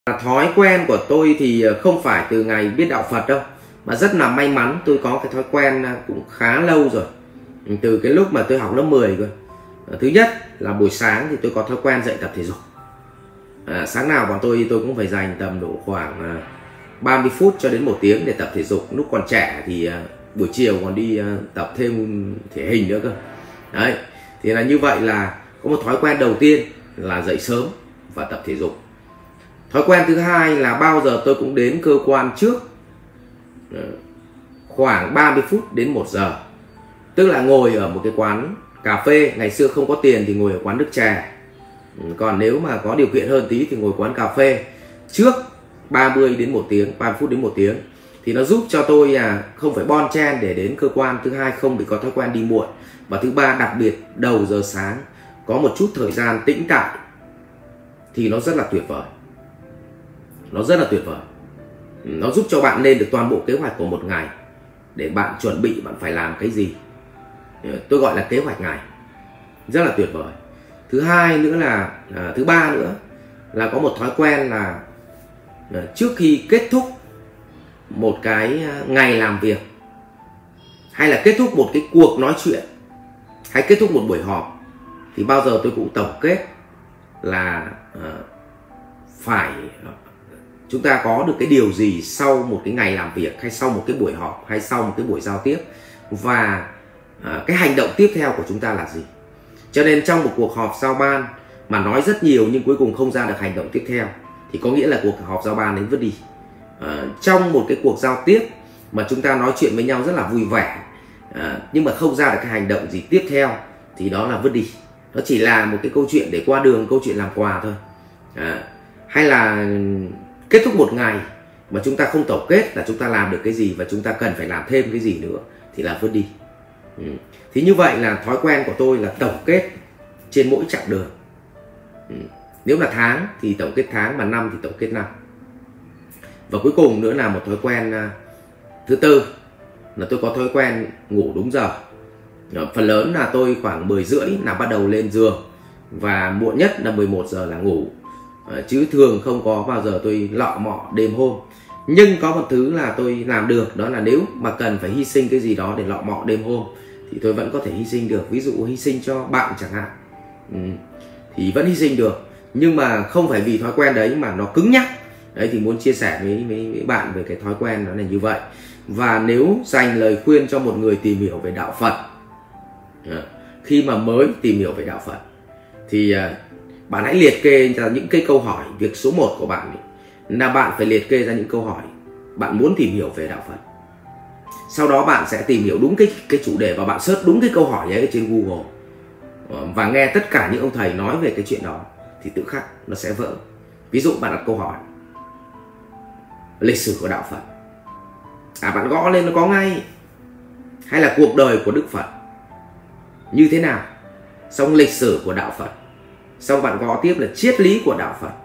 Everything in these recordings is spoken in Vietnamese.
Thói quen của tôi thì không phải từ ngày biết đạo Phật đâu, mà rất là may mắn tôi có cái thói quen cũng khá lâu rồi, từ cái lúc mà tôi học lớp 10 cơ. Thứ nhất là buổi sáng thì tôi có thói quen dậy tập thể dục. Sáng nào bọn tôi cũng phải dành tầm độ khoảng 30 phút cho đến 1 tiếng để tập thể dục. Lúc còn trẻ thì buổi chiều còn đi tập thêm thể hình nữa cơ. Đấy, thì là như vậy là có một thói quen đầu tiên là dậy sớm và tập thể dục. Thói quen thứ hai là bao giờ tôi cũng đến cơ quan trước khoảng 30 phút đến 1 giờ. Tức là ngồi ở một cái quán cà phê, ngày xưa không có tiền thì ngồi ở quán nước chè. Còn nếu mà có điều kiện hơn tí thì ngồi quán cà phê trước 30 đến 1 tiếng, 30 phút đến 1 tiếng. Thì nó giúp cho tôi không phải bon chen để đến cơ quan. Thứ hai, không bị có thói quen đi muộn. Và thứ ba, đặc biệt đầu giờ sáng có một chút thời gian tĩnh tại thì nó rất là tuyệt vời. Nó rất là tuyệt vời. Nó giúp cho bạn lên được toàn bộ kế hoạch của một ngày, để bạn chuẩn bị bạn phải làm cái gì. Tôi gọi là kế hoạch ngày. Rất là tuyệt vời. Thứ hai nữa là thứ ba nữa là có một thói quen là trước khi kết thúc một cái ngày làm việc, hay là kết thúc một cái cuộc nói chuyện, hay kết thúc một buổi họp, thì bao giờ tôi cũng tổng kết là phải chúng ta có được cái điều gì sau một cái ngày làm việc, hay sau một cái buổi họp, hay sau một cái buổi giao tiếp, và cái hành động tiếp theo của chúng ta là gì. Cho nên trong một cuộc họp giao ban mà nói rất nhiều nhưng cuối cùng không ra được hành động tiếp theo thì có nghĩa là cuộc họp giao ban đến vứt đi. Trong một cái cuộc giao tiếp mà chúng ta nói chuyện với nhau rất là vui vẻ, nhưng mà không ra được cái hành động gì tiếp theo thì đó là vứt đi. Nó chỉ là một cái câu chuyện để qua đường, câu chuyện làm quà thôi. Hay là kết thúc một ngày mà chúng ta không tổng kết là chúng ta làm được cái gì và chúng ta cần phải làm thêm cái gì nữa thì là vứt đi. Thì như vậy là thói quen của tôi là tổng kết trên mỗi chặng đường. Nếu là tháng thì tổng kết tháng, mà năm thì tổng kết năm. Và cuối cùng nữa là một thói quen thứ tư là tôi có thói quen ngủ đúng giờ. Phần lớn là tôi khoảng 10 rưỡi là bắt đầu lên giường, và muộn nhất là 11 giờ là ngủ. Chứ thường không có bao giờ tôi lọ mọ đêm hôm. Nhưng có một thứ là tôi làm được, đó là nếu mà cần phải hy sinh cái gì đó để lọ mọ đêm hôm thì tôi vẫn có thể hy sinh được. Ví dụ hy sinh cho bạn chẳng hạn, thì vẫn hy sinh được. Nhưng mà không phải vì thói quen đấy mà nó cứng nhắc. Đấy, thì muốn chia sẻ với bạn về cái thói quen nó là như vậy. Và nếu dành lời khuyên cho một người tìm hiểu về đạo Phật, khi mà mới tìm hiểu về đạo Phật, thì bạn hãy liệt kê ra những cái câu hỏi. Việc số 1 của bạn là bạn phải liệt kê ra những câu hỏi bạn muốn tìm hiểu về đạo Phật. Sau đó bạn sẽ tìm hiểu đúng cái chủ đề, và bạn search đúng cái câu hỏi ấy trên Google, và nghe tất cả những ông thầy nói về cái chuyện đó thì tự khắc nó sẽ vỡ. Ví dụ bạn đặt câu hỏi lịch sử của đạo Phật, bạn gõ lên nó có ngay. Hay là cuộc đời của Đức Phật như thế nào, xong lịch sử của đạo Phật, xong bạn gõ tiếp là triết lý của đạo Phật.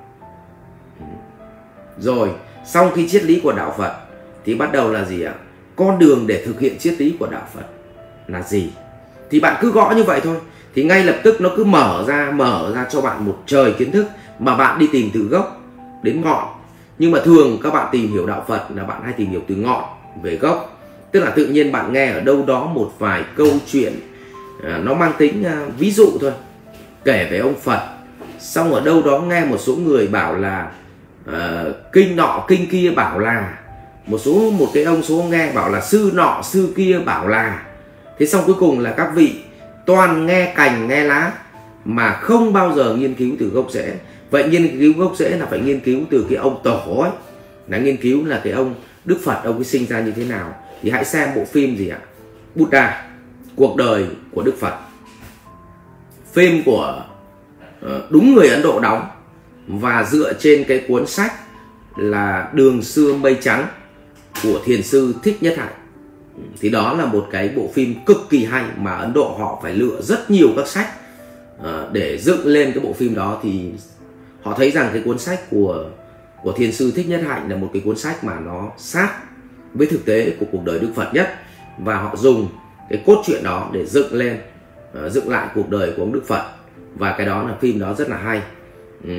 Rồi xong khi triết lý của đạo Phật thì bắt đầu là gì ạ? Con đường để thực hiện triết lý của đạo Phật là gì? Thì bạn cứ gõ như vậy thôi, thì ngay lập tức nó cứ mở ra cho bạn một trời kiến thức mà bạn đi tìm từ gốc đến ngọn. Nhưng mà thường các bạn tìm hiểu đạo Phật là bạn hay tìm hiểu từ ngọn về gốc. Tức là tự nhiên bạn nghe ở đâu đó một vài câu chuyện nó mang tính ví dụ thôi, kể về ông Phật, xong ở đâu đó nghe một số người bảo là kinh nọ kinh kia bảo là, một cái ông số nghe bảo là sư nọ sư kia bảo là. Thế xong cuối cùng là các vị toàn nghe cành nghe lá mà không bao giờ nghiên cứu từ gốc rễ. Vậy nghiên cứu gốc rễ là phải nghiên cứu từ cái ông tổ ấy, là nghiên cứu là cái ông Đức Phật, ông ấy sinh ra như thế nào. Thì hãy xem bộ phim gì ạ? Buddha, cuộc đời của Đức Phật. Phim của đúng người Ấn Độ đóng, và dựa trên cái cuốn sách là Đường Xưa Mây Trắng của thiền sư Thích Nhất Hạnh. Thì đó là một cái bộ phim cực kỳ hay mà Ấn Độ họ phải lựa rất nhiều các sách để dựng lên cái bộ phim đó. Thì họ thấy rằng cái cuốn sách của thiền sư Thích Nhất Hạnh là một cái cuốn sách mà nó sát với thực tế của cuộc đời Đức Phật nhất, và họ dùng cái cốt truyện đó để dựng lại cuộc đời của ông Đức Phật. Và cái đó là phim đó rất là hay.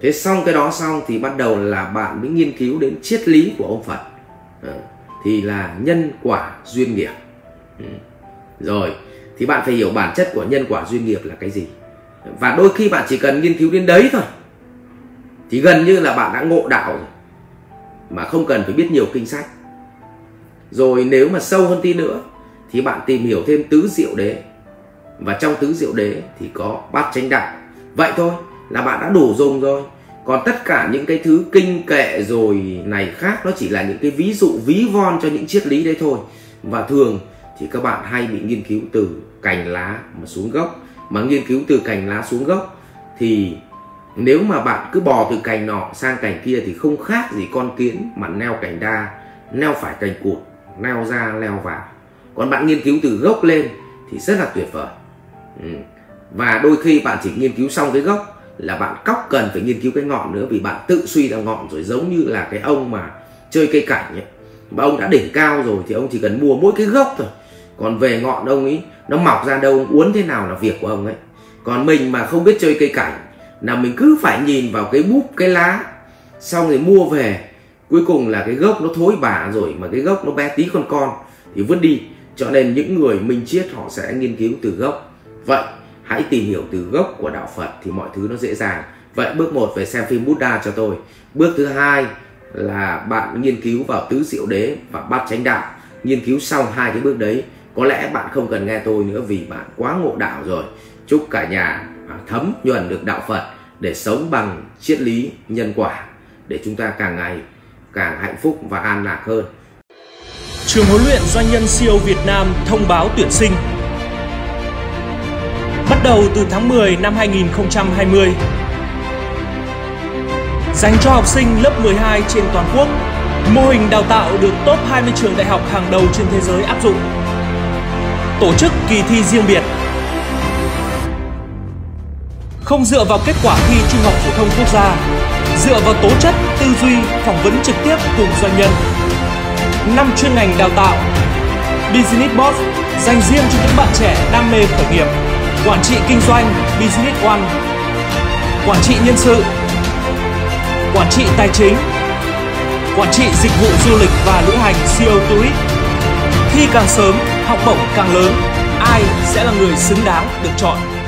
Thế xong cái đó xong thì bắt đầu là bạn mới nghiên cứu đến triết lý của ông Phật. Thì là nhân quả duyên nghiệp. Rồi thì bạn phải hiểu bản chất của nhân quả duyên nghiệp là cái gì. Và đôi khi bạn chỉ cần nghiên cứu đến đấy thôi thì gần như là bạn đã ngộ đạo rồi, mà không cần phải biết nhiều kinh sách. Rồi nếu mà sâu hơn tí nữa thì bạn tìm hiểu thêm tứ diệu đế, và trong tứ diệu đế thì có bát chánh đạo. Vậy thôi là bạn đã đủ dùng rồi. Còn tất cả những cái thứ kinh kệ rồi này khác, nó chỉ là những cái ví dụ ví von cho những triết lý đấy thôi. Và thường thì các bạn hay bị nghiên cứu từ cành lá mà xuống gốc. Mà nghiên cứu từ cành lá xuống gốc thì nếu mà bạn cứ bò từ cành nọ sang cành kia thì không khác gì con kiến mà neo cành đa, neo phải cành cụt, neo ra leo vào. Còn bạn nghiên cứu từ gốc lên thì rất là tuyệt vời. Và đôi khi bạn chỉ nghiên cứu xong cái gốc là bạn cóc cần phải nghiên cứu cái ngọn nữa, vì bạn tự suy ra ngọn rồi. Giống như là cái ông mà chơi cây cảnh ấy, mà ông đã đỉnh cao rồi thì ông chỉ cần mua mỗi cái gốc thôi, còn về ngọn ông ấy nó mọc ra đâu, uốn thế nào là việc của ông ấy. Còn mình mà không biết chơi cây cảnh là mình cứ phải nhìn vào cái búp cái lá, xong rồi mua về, cuối cùng là cái gốc nó thối bả rồi, mà cái gốc nó bé tí con thì vứt đi. Cho nên những người minh triết họ sẽ nghiên cứu từ gốc. Vậy hãy tìm hiểu từ gốc của đạo Phật thì mọi thứ nó dễ dàng. Vậy bước 1 về xem phim Buddha cho tôi. Bước thứ 2 là bạn nghiên cứu vào tứ diệu đế và bát chánh đạo. Nghiên cứu xong hai cái bước đấy, có lẽ bạn không cần nghe tôi nữa vì bạn quá ngộ đạo rồi. Chúc cả nhà thấm nhuần được đạo Phật để sống bằng triết lý nhân quả, để chúng ta càng ngày càng hạnh phúc và an lạc hơn. Trường huấn luyện doanh nhân siêu Việt Nam thông báo tuyển sinh. Bắt đầu từ tháng 10 năm 2020. Dành cho học sinh lớp 12 trên toàn quốc. Mô hình đào tạo được top 20 trường đại học hàng đầu trên thế giới áp dụng. Tổ chức kỳ thi riêng biệt. Không dựa vào kết quả thi Trung học phổ thông quốc gia, dựa vào tố chất, tư duy, phỏng vấn trực tiếp cùng doanh nhân. 5 chuyên ngành đào tạo: Business Boss dành riêng cho những bạn trẻ đam mê khởi nghiệp, quản trị kinh doanh Business One, quản trị nhân sự, quản trị tài chính, quản trị dịch vụ du lịch và lữ hành CEO Tourist. Thi càng sớm, học bổng càng lớn, ai sẽ là người xứng đáng được chọn.